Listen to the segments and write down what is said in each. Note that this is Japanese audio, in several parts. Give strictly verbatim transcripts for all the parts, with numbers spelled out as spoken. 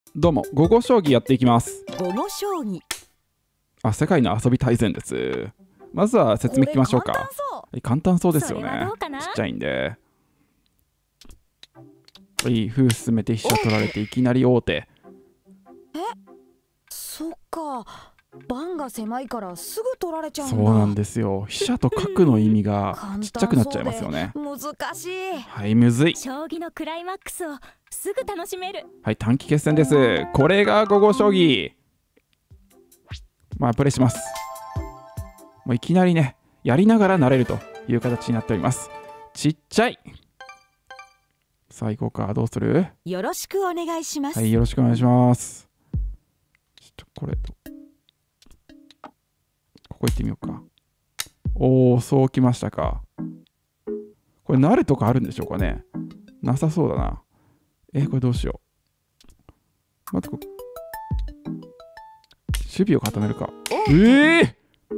どうも、午後将棋やっていきます。 午後将棋。 あ、世界の遊び大全です。まずは説明聞きましょうか。簡単そうですよね。ちっちゃいんで。はい、歩進めて飛車取られていきなり王手。 え、そっか。盤が狭いからすぐ取られちゃうんだ。 そうなんですよ。飛車と角の意味がちっちゃくなっちゃいますよね。 難しい。 はい、むずい。 将棋のクライマックスをすぐ楽しめる。 はい、短期決戦です。これが午後将棋。まあプレイします。もういきなりね、やりながら慣れるという形になっております。ちっちゃい。さあ行こうか。どうする？ よろしくお願いします。 はい、よろしくお願いします。ちょっとこれとここ行ってみようか。おお、そうきましたか。これ慣れとかあるんでしょうかね。なさそうだな。えー、これどうしよう。待って、こ守備を固めるか。ええ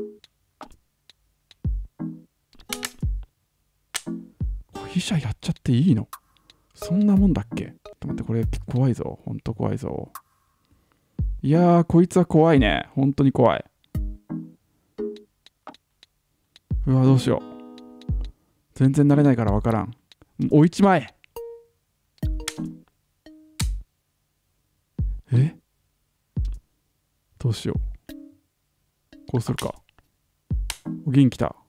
ー、飛車やっちゃっていいの？そんなもんだっけ？ちょっと待って、これ怖いぞ。ほんと怖いぞ。いやー、こいつは怖いね。ほんとに怖い。うわ、どうしよう。全然慣れないからわからん。お一枚。え？どうしよう。こうするか。銀来た。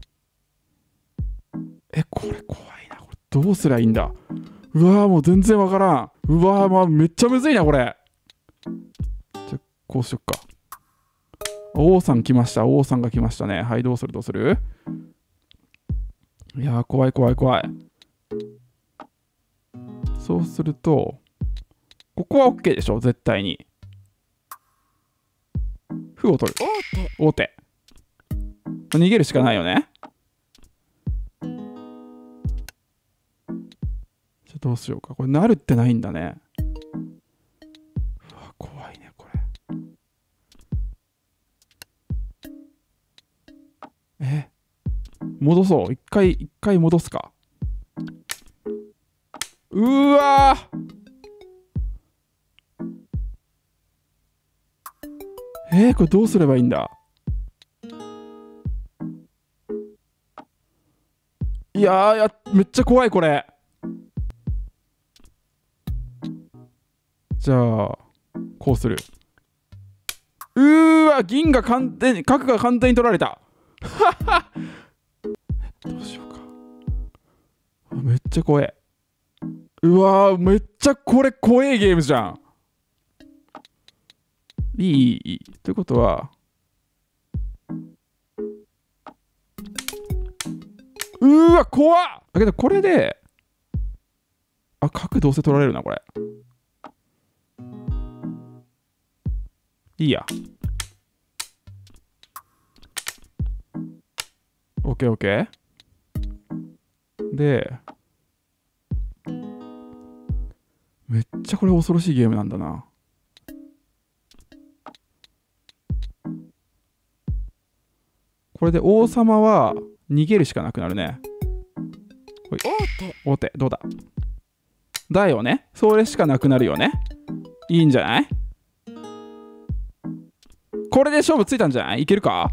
え、これ怖いな。これどうすりゃいいんだ。うわー、もう全然わからん。うわー、まあ、めっちゃむずいな、これ。じゃ、こうしよっか。王さん来ました。王さんが来ましたね。はい、どうするどうする？いやー、怖い怖い怖い。そうすると、ここは OK でしょ、絶対に。歩を取る。王手。逃げるしかないよね。じゃどうしようか。これ、なるってないんだね。うわ、怖いね、これ。え、戻そう。一回、一回戻すか。うわー、えー、これどうすればいいんだ。いやー、やめっちゃ怖いこれ。じゃあこうする。うーわ、銀が完全に角が完全に取られた。どうしようか。めっちゃ怖え。うわー、めっちゃこれ怖いゲームじゃん。いいいいということは、うーわ怖っ。だけどこれで、あ、角どうせ取られるなこれ。いいや。オッケーオッケー。で、めっちゃこれ恐ろしいゲームなんだな。これで王様は逃げるしかなくなるね。ほい。王手。どうだ。だよね。それしかなくなるよね。いいんじゃない？これで勝負ついたんじゃない？いけるか？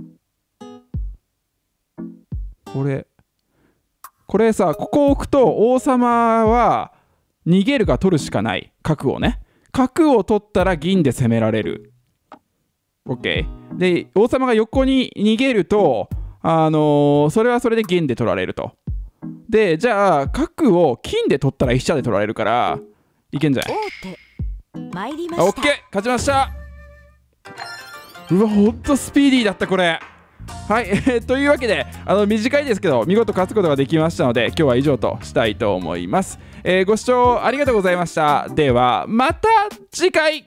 これこれさ、ここを置くと王様は逃げるか取るしかない。角をね。角を取ったら銀で攻められる。 OK で、王様が横に逃げるとあのー、それはそれで銀で取られると。で、じゃあ角を金で取ったら飛車で取られるからいけんじゃない？ 参りました。 OK 勝ちました。うわ、ほんとスピーディーだったこれ。はい、えー、というわけであの短いですけど見事勝つことができましたので、今日は以上としたいと思います。えー、ご視聴ありがとうございました。ではまた次回。